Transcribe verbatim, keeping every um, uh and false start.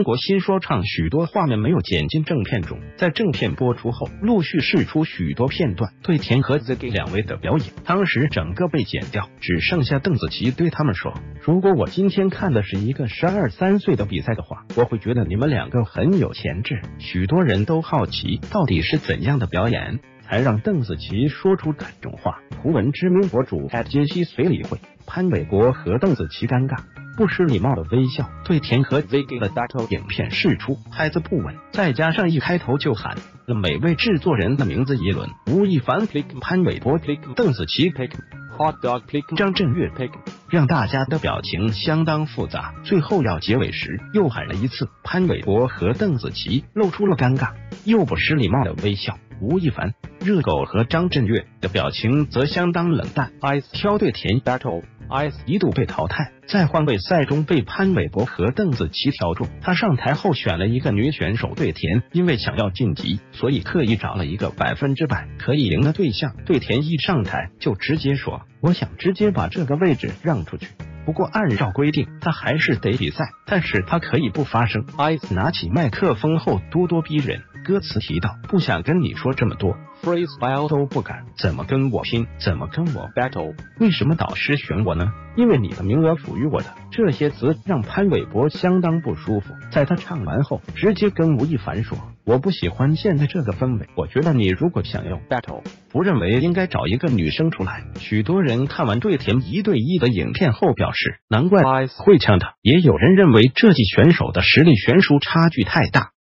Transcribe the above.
国新说唱许多画面没有剪进正片中，在正片播出后，陆续释出许多片段对田和 Ziggy 两位的表演，当时整个被剪掉，只剩下邓紫棋对他们说：“如果我今天看的是一个十二三岁的比赛的话，我会觉得你们两个很有潜质。”许多人都好奇，到底是怎样的表演才让邓紫棋说出感中话。图文知名博主杰西随理会，潘玮柏和邓紫棋尴尬不失礼貌的微笑，对田和 Ziggy 的 battle 影片释出拍子不稳，再加上一开头就喊了每位制作人的名字一轮，吴亦凡 pick 潘玮柏 pick 邓紫棋 pick Hot Dog pick 张震岳 pick， 让大家的表情相当复杂。最后要结尾时又喊了一次，潘玮柏和邓紫棋露出了尴尬又不失礼貌的微笑。吴亦凡、热狗和张震岳的表情则相当冷淡。Ice 挑对田 battle Ice 一度被淘汰，在换位赛中被潘玮柏和邓紫棋挑中。他上台后选了一个女选手对田，因为想要晋级，所以刻意找了一个百分之百可以赢的对象。对田一上台就直接说：“我想直接把这个位置让出去。”不过按照规定，他还是得比赛，但是他可以不发声。Ice 拿起麦克风后咄咄逼人，歌词提到不想跟你说这么多 ，freestyle 都不敢，怎么跟我拼，怎么跟我 battle？ 为什么导师选我呢？因为你的名额属于我的。这些词让潘玮柏相当不舒服，在他唱完后，直接跟吴亦凡说：“我不喜欢现在这个氛围，我觉得你如果想要 battle， 不认为应该找一个女生出来。”许多人看完对田一对一的影片后表示，难怪 Ice 会唱的。也有人认为这季选手的实力悬殊差距太大，